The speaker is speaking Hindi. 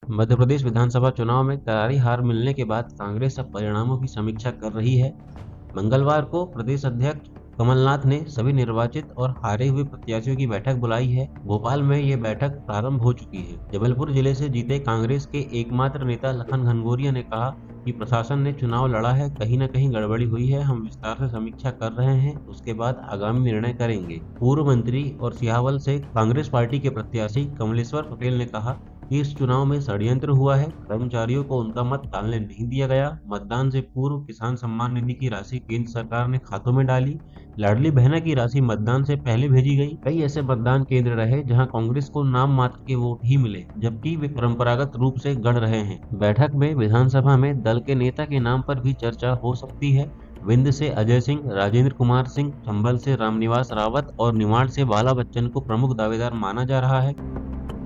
मध्य प्रदेश विधानसभा चुनाव में करारी हार मिलने के बाद कांग्रेस अब परिणामों की समीक्षा कर रही है। मंगलवार को प्रदेश अध्यक्ष कमलनाथ ने सभी निर्वाचित और हारे हुए प्रत्याशियों की बैठक बुलाई है। भोपाल में ये बैठक प्रारंभ हो चुकी है। जबलपुर जिले से जीते कांग्रेस के एकमात्र नेता लखन घनघोरिया ने कहा कि प्रशासन ने चुनाव लड़ा है, कहीं न कहीं गड़बड़ी हुई है, हम विस्तार से समीक्षा कर रहे हैं, उसके बाद आगामी निर्णय करेंगे। पूर्व मंत्री और सियावल से कांग्रेस पार्टी के प्रत्याशी कमलेश्वर पटेल ने कहा कि इस चुनाव में षड्यंत्र हुआ है, कर्मचारियों को उनका मत डालने नहीं दिया गया, मतदान से पूर्व किसान सम्मान निधि की राशि केंद्र सरकार ने खातों में डाली, लाडली बहना की राशि मतदान से पहले भेजी गई। कई ऐसे मतदान केंद्र रहे जहां कांग्रेस को नाम मात्र के वोट ही मिले, जबकि वे परंपरागत रूप से गढ़ रहे हैं। बैठक में विधानसभा में दल के नेता के नाम पर भी चर्चा हो सकती है। विंध्य से अजय सिंह, राजेंद्र कुमार सिंह, चंबल से रामनिवास रावत और निमाड़ से बाला बच्चन को प्रमुख दावेदार माना जा रहा है।